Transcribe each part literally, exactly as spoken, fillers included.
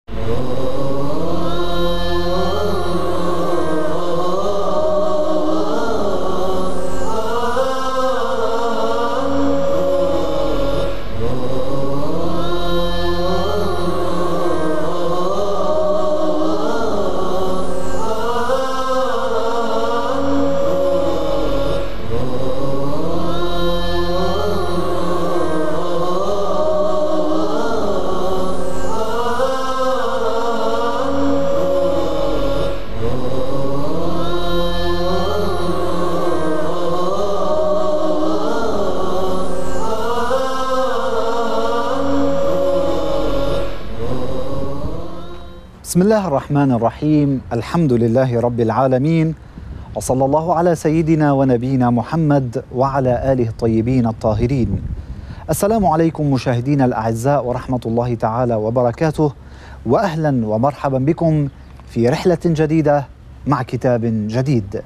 بسم الله الرحمن الرحيم. الحمد لله رب العالمين، وصلى الله على سيدنا ونبينا محمد وعلى آله الطيبين الطاهرين. السلام عليكم مشاهدينا الأعزاء ورحمة الله تعالى وبركاته، وأهلا ومرحبا بكم في رحلة جديدة مع كتاب جديد.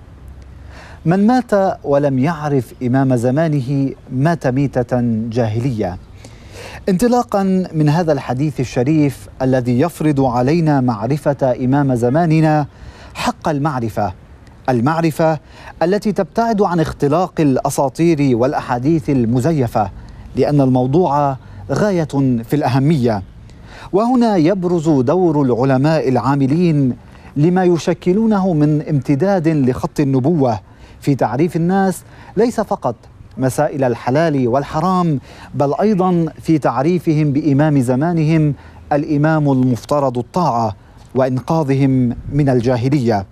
من مات ولم يعرف إمام زمانه مات ميتة جاهلية. انطلاقا من هذا الحديث الشريف الذي يفرض علينا معرفة إمام زماننا حق المعرفة، المعرفة التي تبتعد عن اختلاق الأساطير والأحاديث المزيفة، لأن الموضوع غاية في الأهمية. وهنا يبرز دور العلماء العاملين لما يشكلونه من امتداد لخط النبوة في تعريف الناس، ليس فقط مسائل الحلال والحرام، بل أيضا في تعريفهم بإمام زمانهم الإمام المفترض الطاعة وإنقاذهم من الجاهلية.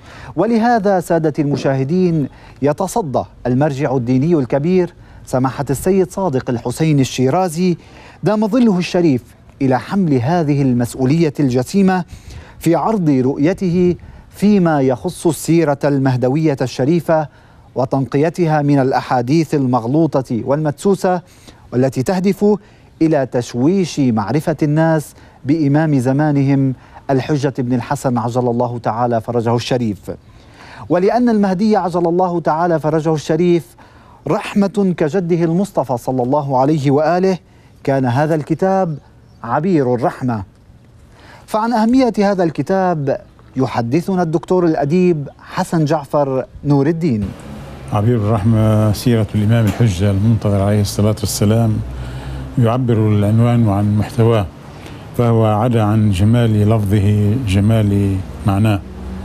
ولهذا سادة المشاهدين يتصدى المرجع الديني الكبير سماحة السيد صادق الحسين الشيرازي دام ظله الشريف إلى حمل هذه المسؤولية الجسيمة في عرض رؤيته فيما يخص السيرة المهدوية الشريفة وتنقيتها من الأحاديث المغلوطة والمدسوسة، والتي تهدف إلى تشويش معرفة الناس بإمام زمانهم الحجة بن الحسن عجل الله تعالى فرجه الشريف. ولأن المهدي عجل الله تعالى فرجه الشريف رحمة كجده المصطفى صلى الله عليه وآله، كان هذا الكتاب عبير الرحمة. فعن أهمية هذا الكتاب يحدثنا الدكتور الأديب حسن جعفر نور الدين. عبير الرحمة سيرة الإمام الحجة المنتظر عليه الصلاة والسلام، يعبر العنوان عن محتواه، فهو عدا عن جمال لفظه جمال معناه،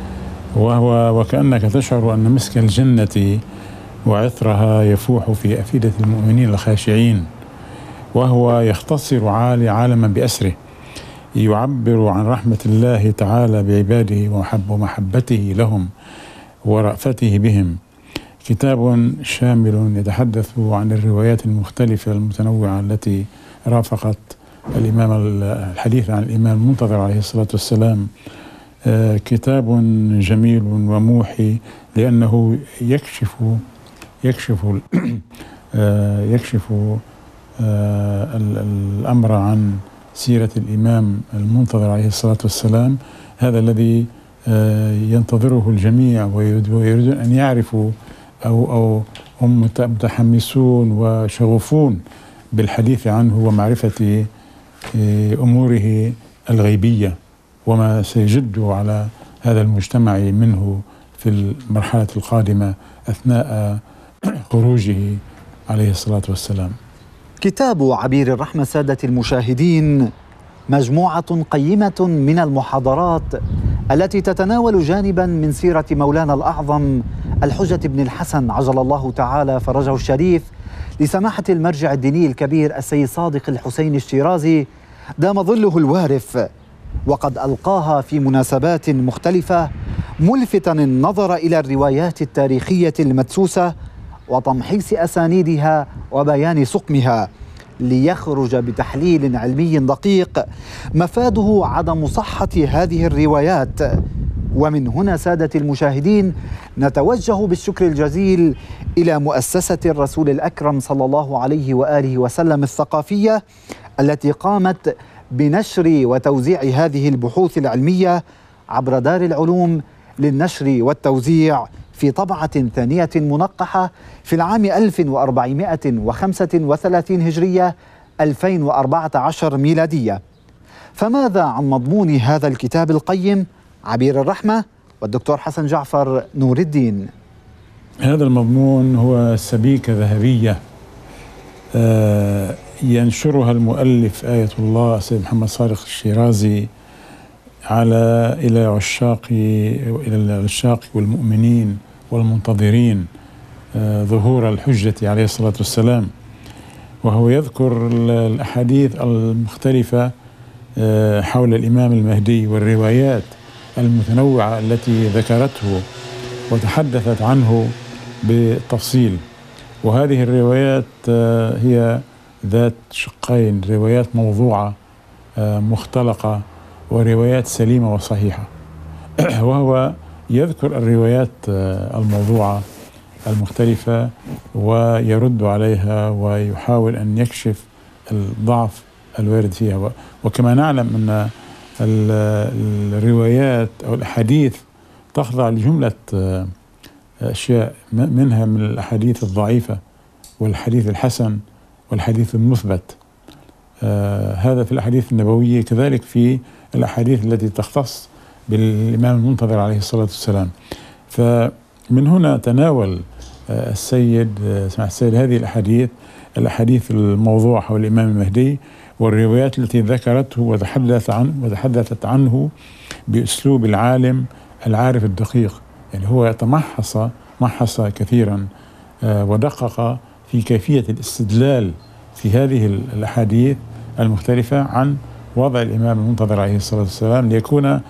وهو وكأنك تشعر أن مسك الجنة وعطرها يفوح في أفئدة المؤمنين الخاشعين، وهو يختصر عالي عالما بأسره، يعبر عن رحمة الله تعالى بعباده ومحبته لهم ورأفته بهم. كتاب شامل يتحدث عن الروايات المختلفة المتنوعة التي رافقت الإمام الحديث عن الإمام المنتظر عليه الصلاة والسلام. آه كتاب جميل وموحي، لأنه يكشف يكشف آه يكشف آه الأمر عن سيرة الإمام المنتظر عليه الصلاة والسلام، هذا الذي آه ينتظره الجميع ويريدون أن يعرفوا أو أو هم متحمسون وشغوفون بالحديث عنه ومعرفة أموره الغيبية وما سيجد على هذا المجتمع منه في المرحلة القادمة أثناء خروجه عليه الصلاة والسلام. كتاب عبير الرحمة سادة المشاهدين مجموعة قيمة من المحاضرات التي تتناول جانبا من سيرة مولانا الأعظم الحجة بن الحسن عجل الله تعالى فرجه الشريف لسماحة المرجع الديني الكبير السيد صادق الحسين الشيرازي دام ظله الوارف، وقد ألقاها في مناسبات مختلفة ملفتا النظر إلى الروايات التاريخية المدسوسة وتمحيص أسانيدها وبيان سقمها، ليخرج بتحليل علمي دقيق مفاده عدم صحة هذه الروايات. ومن هنا سادة المشاهدين نتوجه بالشكر الجزيل إلى مؤسسة الرسول الأكرم صلى الله عليه وآله وسلم الثقافية، التي قامت بنشر وتوزيع هذه البحوث العلمية عبر دار العلوم للنشر والتوزيع في طبعة ثانية منقحة في العام ألف وأربعمائة وخمسة وثلاثين هجرية ألفين وأربعة عشر ميلادية. فماذا عن مضمون هذا الكتاب القيم؟ عبير الرحمة والدكتور حسن جعفر نور الدين. هذا المضمون هو سبيكة ذهبية ينشرها المؤلف آية الله سيد محمد صادق الشيرازي على إلى عشاق إلى العشاق والمؤمنين والمنتظرين ظهور الحجة عليه الصلاة والسلام، وهو يذكر الأحاديث المختلفة حول الإمام المهدي والروايات المتنوعة التي ذكرته وتحدثت عنه بالتفصيل. وهذه الروايات هي ذات شقين، روايات موضوعة مختلقة وروايات سليمة وصحيحة. وهو يذكر الروايات الموضوعة المختلفة ويرد عليها ويحاول أن يكشف الضعف الوارد فيها. وكما نعلم أن الروايات أو الأحاديث تخضع لجملة أشياء، منها من الأحاديث الضعيفة والحديث الحسن والحديث المثبت. آه هذا في الأحاديث النبوية، كذلك في الأحاديث التي تختص بالإمام المنتظر عليه الصلاة والسلام. فمن هنا تناول آه السيد آه سماحة السيد هذه الأحاديث الأحاديث الموضوعة حول الإمام المهدي والروايات التي ذكرته وتحدث عنه وتحدثت عنه بأسلوب العالم العارف الدقيق. يعني هو يتمحص محص كثيرا آه ودقق في كيفية الاستدلال في هذه الأحاديث المختلفة عن وضع الإمام المنتظر عليه الصلاة والسلام، ليكون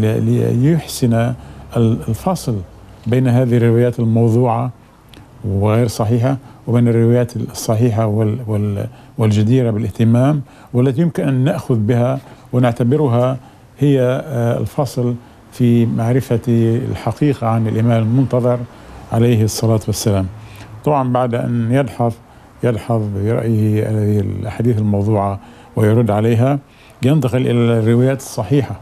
ليحسن الفصل بين هذه الروايات الموضوعة وغير صحيحة وبين الروايات الصحيحة والجديرة بالاهتمام والتي يمكن أن نأخذ بها ونعتبرها هي الفصل في معرفة الحقيقة عن الإمام المنتظر عليه الصلاة والسلام. طبعا بعد أن يلحظ يلحظ برأيه هذه الأحاديث الموضوعة ويرد عليها، ينتقل إلى الروايات الصحيحة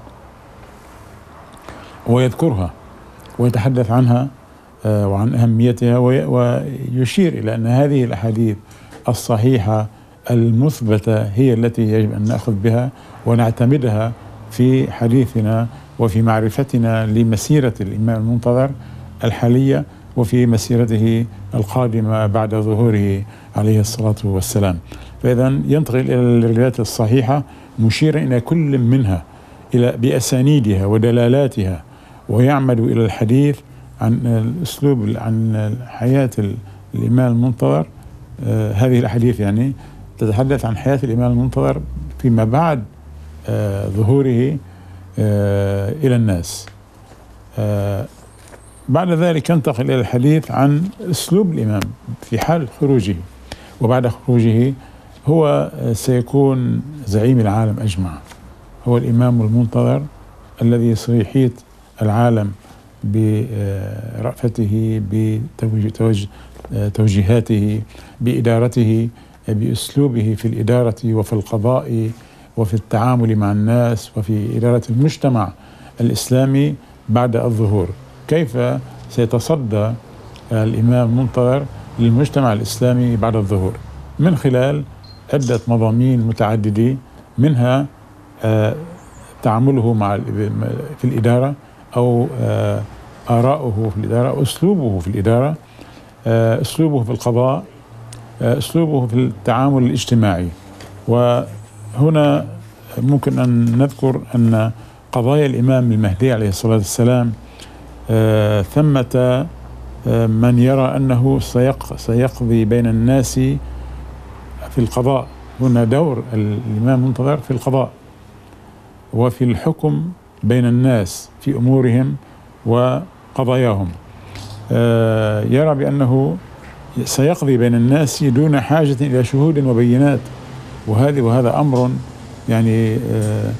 ويذكرها ويتحدث عنها وعن أهميتها، ويشير إلى أن هذه الأحاديث الصحيحة المثبتة هي التي يجب أن نأخذ بها ونعتمدها في حديثنا وفي معرفتنا لمسيرة الإمام المنتظر الحالية وفي مسيرته القادمة بعد ظهوره عليه الصلاة والسلام. فإذا ينتقل إلى الروايات الصحيحة مشيرا إلى كل منها إلى بأسانيدها ودلالاتها، ويعمد إلى الحديث عن الأسلوب عن حياة الإمام المنتظر. آه هذه الأحاديث يعني تتحدث عن حياة الإمام المنتظر فيما بعد آه ظهوره آه إلى الناس. آه بعد ذلك ينتقل إلى الحديث عن أسلوب الإمام في حال خروجه، وبعد خروجه هو سيكون زعيم العالم أجمع، هو الإمام المنتظر الذي سيحيط العالم برأفته بتوجيهاته بإدارته بأسلوبه في الإدارة وفي القضاء وفي التعامل مع الناس وفي إدارة المجتمع الإسلامي بعد الظهور. كيف سيتصدى الإمام المنتظر للمجتمع الإسلامي بعد الظهور؟ من خلال عدة مضامين متعددة، منها آه تعامله مع في الإدارة أو آه آراؤه في الإدارة، أسلوبه في الإدارة، آه أسلوبه في القضاء، آه أسلوبه في التعامل الاجتماعي. وهنا ممكن أن نذكر أن قضايا الإمام المهدي عليه الصلاة والسلام آه ثمة آه من يرى أنه سيق سيقضي بين الناس في القضاء. هنا دور الإمام المنتظر في القضاء وفي الحكم بين الناس في أمورهم وقضاياهم. آه يرى بأنه سيقضي بين الناس دون حاجة إلى شهود وبينات، وهذه وهذا أمر يعني آه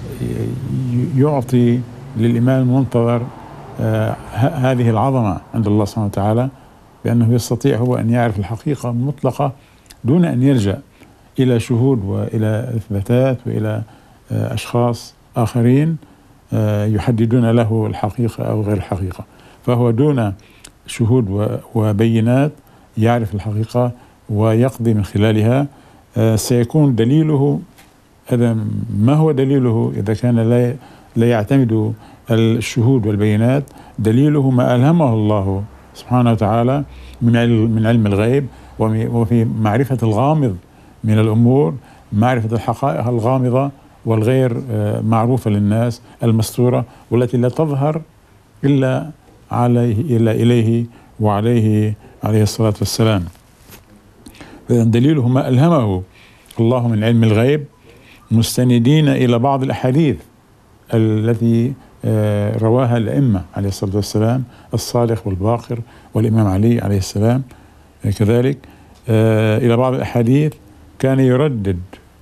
يعطي للإمام المنتظر آه هذه العظمة عند الله سبحانه وتعالى، بأنه يستطيع هو أن يعرف الحقيقة المطلقة دون أن يلجأ إلى شهود وإلى إثباتات وإلى آه أشخاص آخرين آه يحددون له الحقيقة أو غير الحقيقة. فهو دون شهود وبينات يعرف الحقيقة ويقضي من خلالها. آه سيكون دليله هذا ما هو دليله إذا كان لا لا يعتمد الشهود والبينات؟ دليله ما ألهمه الله سبحانه وتعالى من علم من علم الغيب، وفي معرفة الغامض من الأمور، معرفة الحقائق الغامضة والغير معروفة للناس المستورة، والتي لا تظهر إلا عليه إلا إليه وعليه عليه الصلاة والسلام. دليله ما ألهمه الله من علم الغيب، مستندين إلى بعض الأحاديث التي رواها الأئمة عليه الصلاة والسلام، الصادق والباقر والإمام علي عليه السلام كذلك، إلى بعض الأحاديث كان يردد: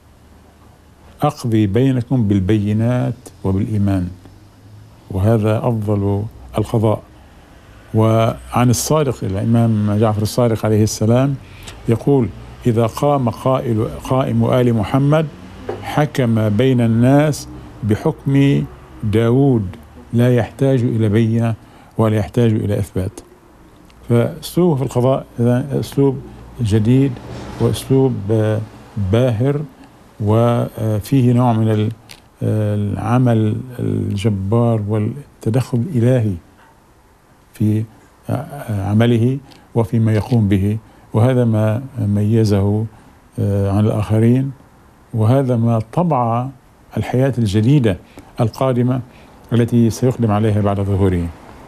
أقضي بينكم بالبينات وبالإيمان، وهذا أفضل القضاء. وعن الصادق الإمام جعفر الصادق عليه السلام يقول: إذا قام قائل قائم آل محمد حكم بين الناس بحكم داود، لا يحتاج إلى بينة ولا يحتاج إلى إثبات. فأسلوبه في القضاء أسلوب جديد وأسلوب باهر، وفيه نوع من العمل الجبار والتدخل الإلهي في عمله وفيما يقوم به، وهذا ما ميزه عن الآخرين، وهذا ما طبع الحياة الجديدة القادمة التي سيقدم عليها بعد ظهوره.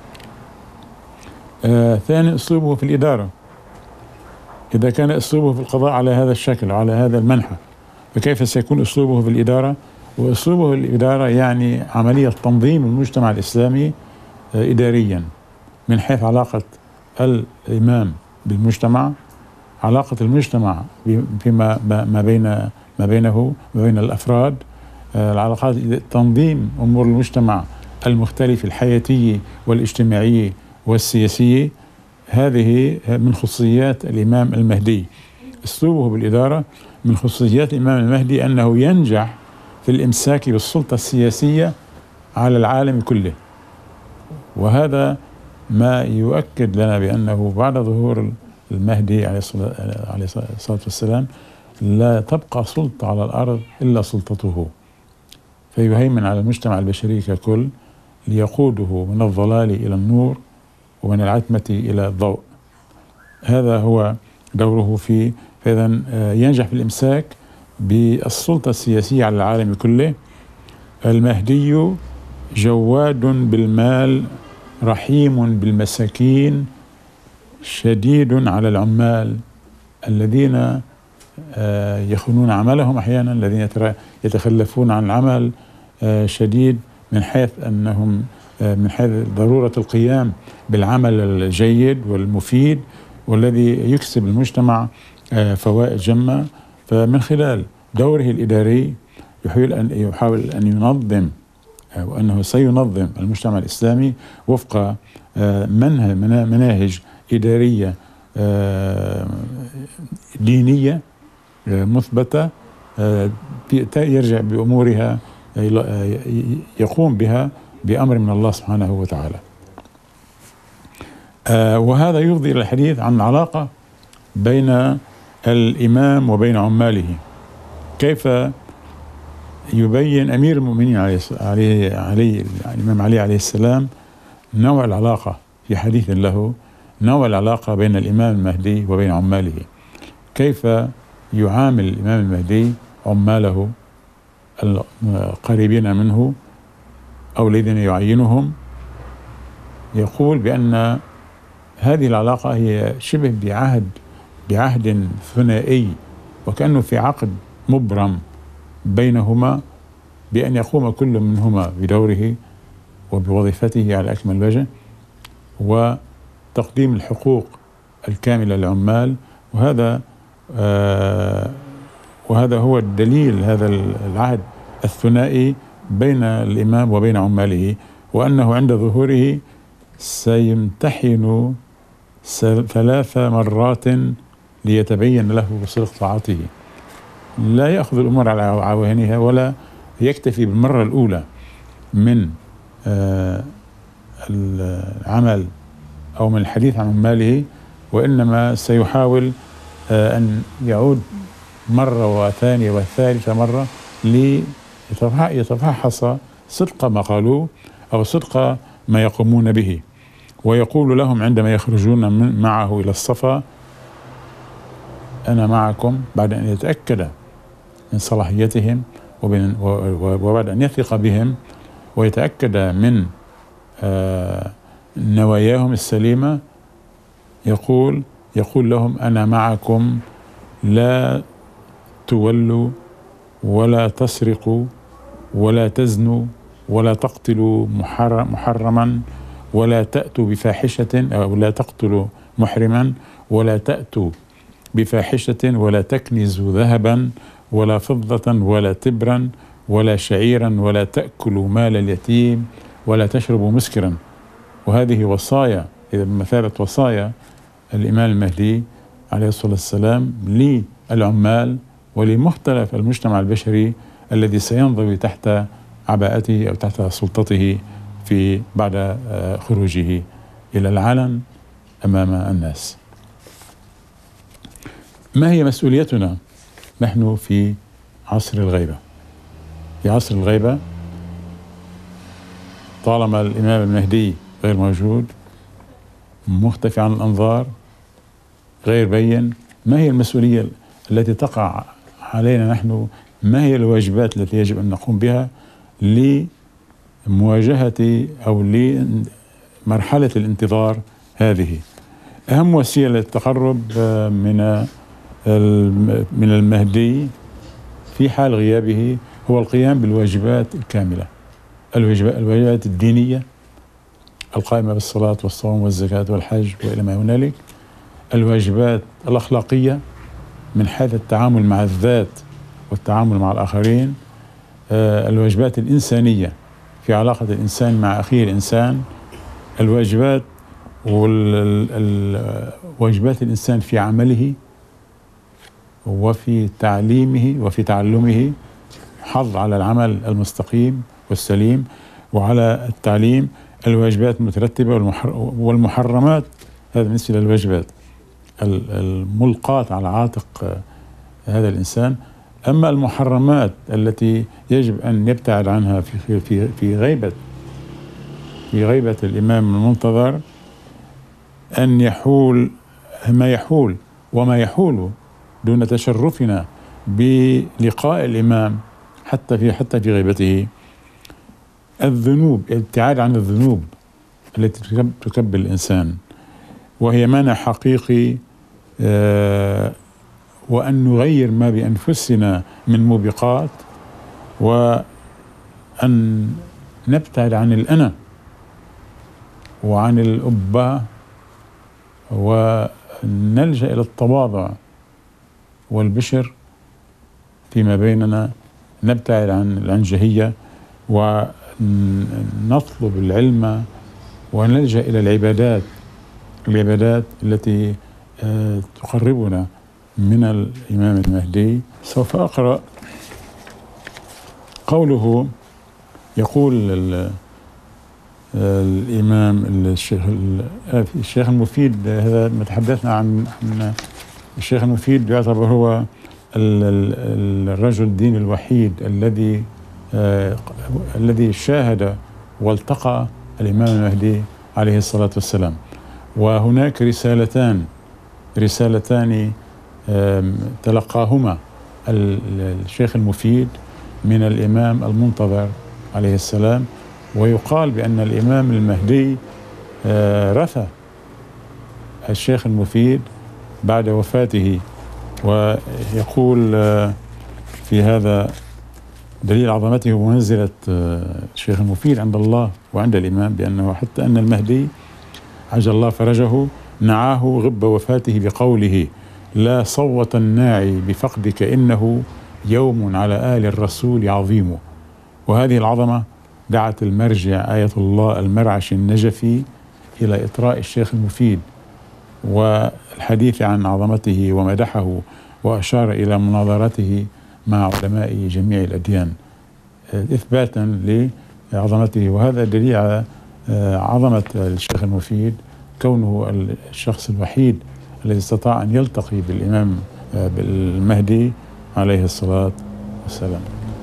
آه ثاني، أسلوبه في الإدارة. إذا كان أسلوبه في القضاء على هذا الشكل على هذا المنحى، فكيف سيكون أسلوبه في الإدارة؟ وأسلوبه في الإدارة يعني عملية تنظيم المجتمع الإسلامي آه إداريا، من حيث علاقة الإمام بالمجتمع، علاقة المجتمع فيما ما بين ما بينه وبين الأفراد، العلاقات، تنظيم أمور المجتمع المختلف الحياتي والاجتماعي والسياسي. هذه من خصوصيات الإمام المهدي. أسلوبه بالإدارة من خصوصيات الإمام المهدي أنه ينجح في الإمساك بالسلطة السياسية على العالم كله، وهذا ما يؤكد لنا بأنه بعد ظهور المهدي عليه الصلاة والسلام لا تبقى سلطة على الأرض إلا سلطته، فيهيمن على المجتمع البشري ككل ليقوده من الضلال إلى النور ومن العتمة إلى الضوء. هذا هو دوره فيه. فإذا ينجح في الإمساك بالسلطة السياسية على العالم كله. المهدي جواد بالمال، رحيم بالمساكين، شديد على العمال الذين يخونون عملهم أحيانا، الذين يتخلفون عن العمل، شديد من حيث أنهم من حيث ضرورة القيام بالعمل الجيد والمفيد والذي يكسب المجتمع فوائد جمة. فمن خلال دوره الإداري يحاول أن يحاول أن ينظم، وأنه سينظم المجتمع الإسلامي وفق مناهج إدارية دينية مثبتة، يرجع بأمورها يقوم بها بأمر من الله سبحانه وتعالى. وهذا يفضي إلى الحديث عن العلاقة بين الإمام وبين عماله. كيف يبين أمير المؤمنين عليه عليه عليه الإمام علي عليه السلام نوع العلاقة في حديث له، نوع العلاقة بين الإمام المهدي وبين عماله. كيف يعامل الإمام المهدي عماله القريبين منه أو الذين يعينهم؟ يقول بأن هذه العلاقة هي شبه بعهد بعهد ثنائي، وكأنه في عقد مبرم بينهما، بأن يقوم كل منهما بدوره وبوظيفته على أكمل وجه، وتقديم الحقوق الكاملة للعمال. وهذا آه وهذا هو الدليل، هذا العهد الثنائي بين الإمام وبين عماله، وأنه عند ظهوره سيمتحن ثلاث مرات ليتبين له صدق طاعته. لا يأخذ الأمور على عوانها ولا يكتفي بالمرة الأولى من آه العمل أو من الحديث عن عماله، وإنما سيحاول آه أن يعود مرة وثانية وثالثة مرة ليتفحص صدق ما قالوه أو صدق ما يقومون به، ويقول لهم عندما يخرجون من معه إلى الصفا: أنا معكم، بعد أن يتأكد من صلاحيتهم وبعد أن يثق بهم ويتأكد من نواياهم السليمة. يقول يقول لهم: أنا معكم، لا تولوا ولا تسرقوا ولا تزنوا ولا تقتلوا محرما ولا تأتوا بفاحشة، أو لا تقتلوا محرما ولا تأتوا بفاحشة ولا تكنزوا ذهبا ولا فضة ولا تبرا ولا شعيرا ولا تأكلوا مال اليتيم ولا تشربوا مسكرا. وهذه وصايا، إذا بمثابة وصايا الإمام المهدي عليه الصلاة والسلام للعمال ولمختلف المجتمع البشري الذي سينضوي تحت عباءته أو تحت سلطته في بعد خروجه إلى العلن أمام الناس. ما هي مسؤوليتنا نحن في عصر الغيبة؟ في عصر الغيبة طالما الإمام المهدي غير موجود، مختفي عن الأنظار، غير بين، ما هي المسؤولية التي تقع علينا نحن؟ ما هي الواجبات التي يجب أن نقوم بها لمواجهة أو لمرحلة الانتظار هذه؟ أهم وسيلة للتقرب من من المهدي في حال غيابه هو القيام بالواجبات الكاملة، الواجبات الدينية القائمة بالصلاة والصوم والزكاة والحج وإلى ما هنالك، الواجبات الأخلاقية من حيث التعامل مع الذات والتعامل مع الآخرين، الواجبات الإنسانية في علاقة الإنسان مع أخيه الإنسان، الواجبات والواجبات الإنسان في عمله وفي تعليمه وفي تعلمه، حظ على العمل المستقيم والسليم وعلى التعليم، الواجبات المترتبة والمحرمات. هذا بالنسبة للواجبات الملقاة على عاتق هذا الإنسان. أما المحرمات التي يجب أن يبتعد عنها في في في غيبة في غيبة الإمام المنتظر، أن يحول ما يحول وما يحول دون تشرفنا بلقاء الإمام حتى في حتى في غيبته. الذنوب، الابتعاد عن الذنوب التي تكبل الإنسان، وهي مانع حقيقي، آه وأن نغير ما بأنفسنا من موبقات، وأن نبتعد عن الأنا وعن الأبة، ونلجأ إلى التواضع والبشر فيما بيننا، نبتعد عن العنجهية ونطلب العلم ونلجأ إلى العبادات العبادات التي تقربنا من الإمام المهدي. سوف أقرأ قوله، يقول الإمام الشيخ الشيخ المفيد، هذا ما تحدثنا عن الشيخ المفيد، يعتبر هو الرجل الديني الوحيد الذي الذي شاهد والتقى الإمام المهدي عليه الصلاة والسلام. وهناك رسالتان رسالتان تلقاهما الشيخ المفيد من الإمام المنتظر عليه السلام، ويقال بأن الإمام المهدي رثى الشيخ المفيد بعد وفاته. ويقول في هذا دليل عظمته ومنزلة الشيخ المفيد عند الله وعند الإمام، بأنه حتى أن المهدي عجل الله فرجه نعاه غب وفاته بقوله: لا صوت الناعي بفقدك إنه يوم على آل الرسول عظيم. وهذه العظمة دعت المرجع آية الله المرعشي النجفي إلى إطراء الشيخ المفيد والحديث عن عظمته ومدحه، وأشار إلى مناظرته مع علماء جميع الأديان إثباتا لعظمته. وهذا دليل على عظمة الشيخ المفيد، كونه الشخص الوحيد الذي استطاع أن يلتقي بالإمام بالمهدي عليه الصلاة والسلام.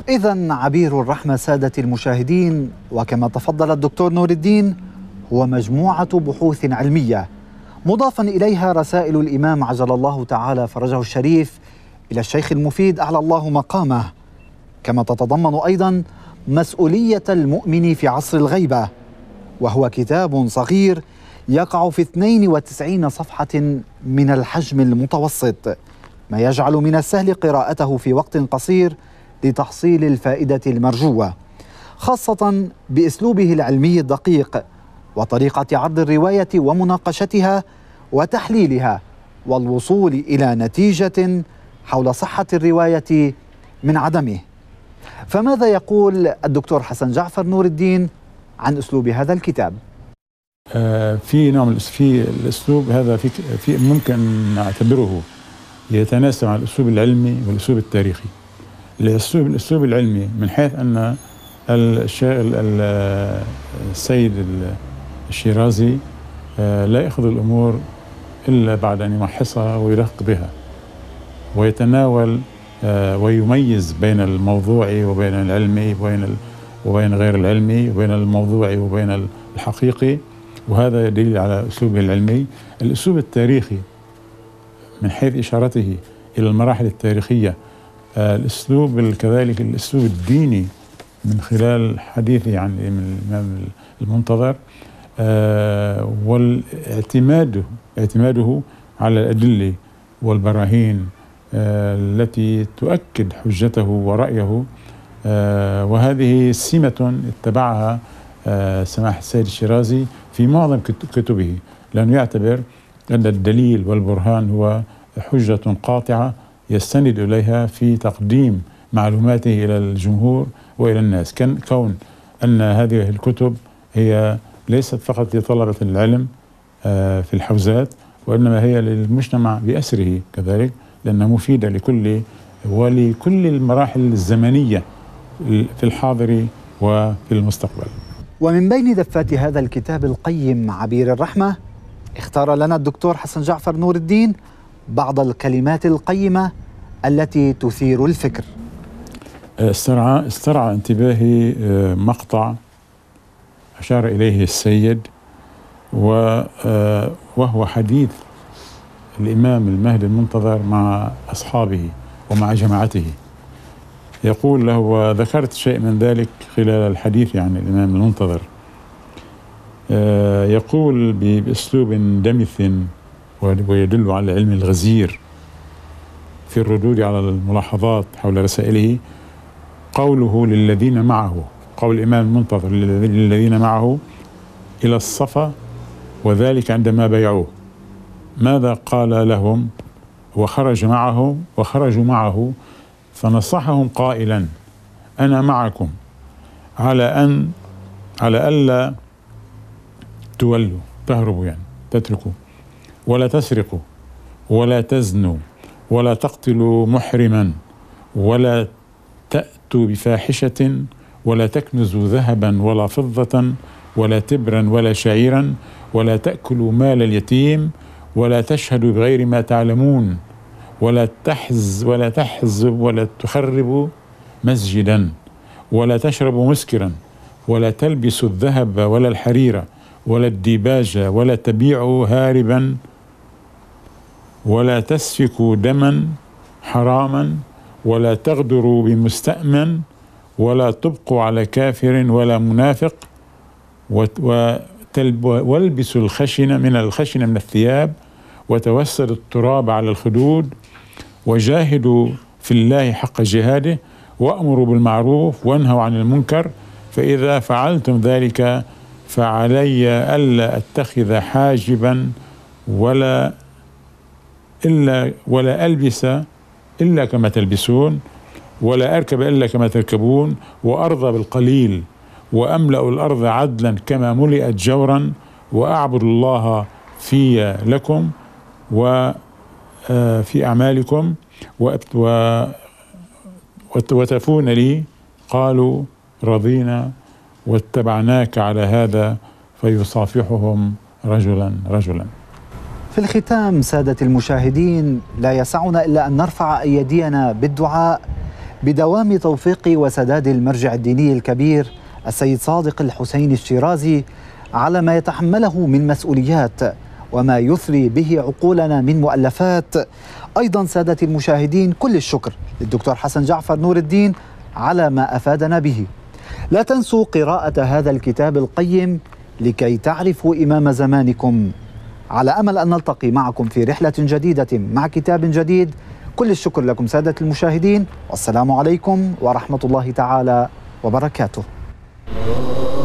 إذن عبير الرحمة سادة المشاهدين، وكما تفضل الدكتور نور الدين، هو مجموعة بحوث علمية مضافا إليها رسائل الإمام عجل الله تعالى فرجه الشريف إلى الشيخ المفيد أعلى الله مقامه، كما تتضمن أيضا مسؤولية المؤمن في عصر الغيبة، وهو كتاب صغير يقع في اثنين وتسعين صفحة من الحجم المتوسط، ما يجعل من السهل قراءته في وقت قصير لتحصيل الفائدة المرجوة، خاصة بأسلوبه العلمي الدقيق وطريقة عرض الرواية ومناقشتها وتحليلها والوصول إلى نتيجة حول صحة الرواية من عدمه. فماذا يقول الدكتور حسن جعفر نور الدين عن أسلوب هذا الكتاب؟ آه في نوع من في الأسلوب هذا في, في ممكن نعتبره يتناسب مع الأسلوب العلمي والأسلوب التاريخي. الأسلوب الأسلوب العلمي من حيث أن السيد الشيرازي لا يأخذ الأمور إلا بعد أن يمحصها ويدقق بها ويتناول ويميز بين الموضوعي وبين العلمي وبين وبين غير العلمي وبين الموضوعي وبين الحقيقي، وهذا دليل على أسلوبه العلمي. الأسلوب التاريخي من حيث إشارته إلى المراحل التاريخية، الأسلوب كذلك الأسلوب الديني من خلال حديثه عن الإمام المنتظر، والاعتماد اعتماده على الأدلة والبراهين التي تؤكد حجته ورأيه، وهذه سمة اتبعها سماحة السيد الشيرازي في معظم كتبه، لأنه يعتبر أن الدليل والبرهان هو حجة قاطعة يستند إليها في تقديم معلوماته إلى الجمهور وإلى الناس. كان كون أن هذه الكتب هي ليست فقط لطلبة العلم في الحوزات، وإنما هي للمجتمع بأسره كذلك، لأنها مفيدة لكل ولكل المراحل الزمنية في الحاضر وفي المستقبل. ومن بين دفات هذا الكتاب القيم عبير الرحمة، اختار لنا الدكتور حسن جعفر نور الدين بعض الكلمات القيمة التي تثير الفكر. استرعى استرعى انتباهي مقطع أشار إليه السيد، وهو حديث الإمام المهدي المنتظر مع أصحابه ومع جماعته. يقول له، وذكرت شيء من ذلك خلال الحديث عن الإمام المنتظر، يقول بأسلوب دمث ويدل على العلم الغزير في الردود على الملاحظات حول رسائله، قوله للذين معه، قول الإمام المنتظر للذين معه إلى الصفا وذلك عندما بيعوه، ماذا قال لهم؟ وخرج معهم وخرجوا معه فنصحهم قائلا: أنا معكم على أن على ألا تولوا، تهربوا يعني تتركوا، ولا تسرقوا، ولا تزنوا، ولا تقتلوا محرما، ولا تأتوا بفاحشة، ولا تكنزوا ذهبا ولا فضة، ولا تبرا ولا شعيرا، ولا تأكلوا مال اليتيم، ولا تشهدوا بغير ما تعلمون، ولا تحز ولا تحزب ولا تخربوا مسجدا، ولا تشربوا مسكرا، ولا تلبسوا الذهب ولا الحرير ولا الديباج، ولا تبيعوا هاربا، ولا تسفكوا دما حراما، ولا تغدروا بمستأمن، ولا تبقوا على كافر ولا منافق، والبسوا الخشن من الخشن من الثياب، وتوسدوا التراب على الخدود، وجاهدوا في الله حق جهاده، وأمروا بالمعروف وانهوا عن المنكر، فإذا فعلتم ذلك فعلي ألا أتخذ حاجبا ولا إلا ولا ألبس إلا كما تلبسون، ولا أركب إلا كما تركبون، وأرضى بالقليل، وأملأ الأرض عدلا كما ملئت جورا، وأعبد الله في لكم وفي أعمالكم وتفون لي. قالوا رضينا واتبعناك على هذا، فيصافحهم رجلا رجلا. في الختام سادة المشاهدين، لا يسعنا إلا أن نرفع أيدينا بالدعاء بدوام توفيق وسداد المرجع الديني الكبير السيد صادق الحسين الشيرازي على ما يتحمله من مسؤوليات وما يثري به عقولنا من مؤلفات. أيضا سادة المشاهدين كل الشكر للدكتور حسن جعفر نور الدين على ما أفادنا به. لا تنسوا قراءة هذا الكتاب القيم لكي تعرفوا إمام زمانكم، على أمل أن نلتقي معكم في رحلة جديدة مع كتاب جديد. كل الشكر لكم سادة المشاهدين، والسلام عليكم ورحمة الله تعالى وبركاته.